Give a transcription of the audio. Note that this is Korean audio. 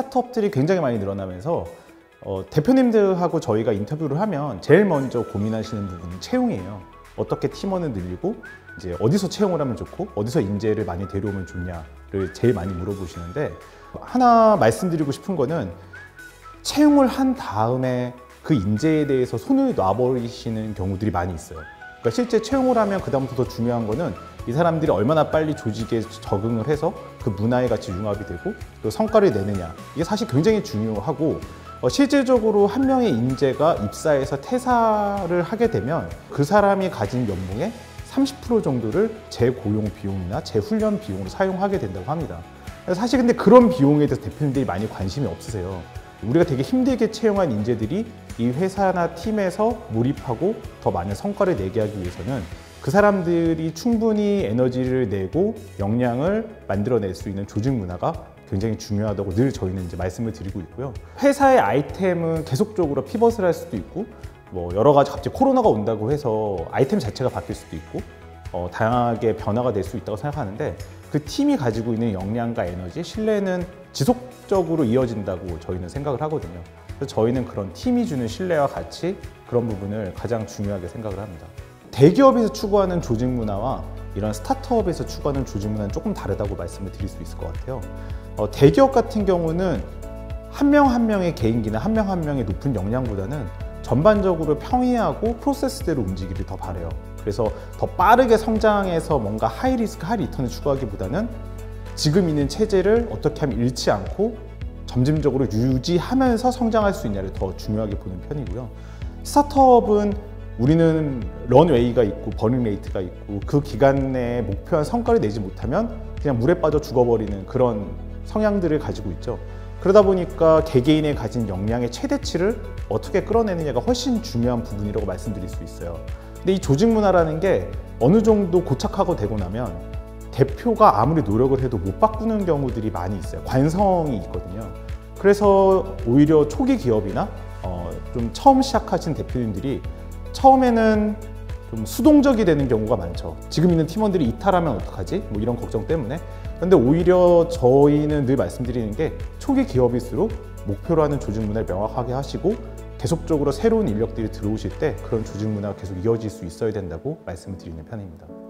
스타트업들이 굉장히 많이 늘어나면서 대표님들하고 저희가 인터뷰를 하면 제일 먼저 고민하시는 부분은 채용이에요. 어떻게 팀원을 늘리고 이제 어디서 채용을 하면 좋고 어디서 인재를 많이 데려오면 좋냐를 제일 많이 물어보시는데, 하나 말씀드리고 싶은 거는 채용을 한 다음에 그 인재에 대해서 손을 놔버리시는 경우들이 많이 있어요. 그러니까 실제 채용을 하면 그다음부터 더 중요한 거는 이 사람들이 얼마나 빨리 조직에 적응을 해서 그 문화에 같이 융합이 되고 또 성과를 내느냐, 이게 사실 굉장히 중요하고, 실질적으로 한 명의 인재가 입사해서 퇴사를 하게 되면 그 사람이 가진 연봉의 30% 정도를 재고용 비용이나 재훈련 비용으로 사용하게 된다고 합니다. 사실 근데 그런 비용에 대해서 대표님들이 많이 관심이 없으세요. 우리가 되게 힘들게 채용한 인재들이 이 회사나 팀에서 몰입하고 더 많은 성과를 내게 하기 위해서는 그 사람들이 충분히 에너지를 내고 역량을 만들어낼 수 있는 조직 문화가 굉장히 중요하다고 늘 저희는 이제 말씀을 드리고 있고요. 회사의 아이템은 계속적으로 피벗을 할 수도 있고, 뭐 여러 가지 갑자기 코로나가 온다고 해서 아이템 자체가 바뀔 수도 있고, 다양하게 변화가 될 수 있다고 생각하는데, 그 팀이 가지고 있는 역량과 에너지, 신뢰는 지속적으로 이어진다고 저희는 생각을 하거든요. 그래서 저희는 그런 팀이 주는 신뢰와 가치, 그런 부분을 가장 중요하게 생각을 합니다. 대기업에서 추구하는 조직 문화와 이런 스타트업에서 추구하는 조직 문화는 조금 다르다고 말씀을 드릴 수 있을 것 같아요. 대기업 같은 경우는 한 명 한 명의 개인기나 한 명 한 명의 높은 역량보다는 전반적으로 평이하고 프로세스대로 움직이기를 더 바라요. 그래서 더 빠르게 성장해서 뭔가 하이 리스크 하이 리턴을 추구하기보다는 지금 있는 체제를 어떻게 하면 잃지 않고 점진적으로 유지하면서 성장할 수 있냐를 더 중요하게 보는 편이고요. 스타트업은 우리는 런웨이가 있고 버닝 레이트가 있고 그 기간 내에 목표한 성과를 내지 못하면 그냥 물에 빠져 죽어버리는 그런 성향들을 가지고 있죠. 그러다 보니까 개개인의 가진 역량의 최대치를 어떻게 끌어내느냐가 훨씬 중요한 부분이라고 말씀드릴 수 있어요. 근데 이 조직 문화라는 게 어느 정도 고착화가 되고 나면 대표가 아무리 노력을 해도 못 바꾸는 경우들이 많이 있어요. 관성이 있거든요. 그래서 오히려 초기 기업이나 좀 처음 시작하신 대표님들이 처음에는 좀 수동적이 되는 경우가 많죠. 지금 있는 팀원들이 이탈하면 어떡하지? 뭐 이런 걱정 때문에. 근데 오히려 저희는 늘 말씀드리는 게 초기 기업일수록 목표로 하는 조직 문화를 명확하게 하시고 계속적으로 새로운 인력들이 들어오실 때 그런 조직 문화가 계속 이어질 수 있어야 된다고 말씀을 드리는 편입니다.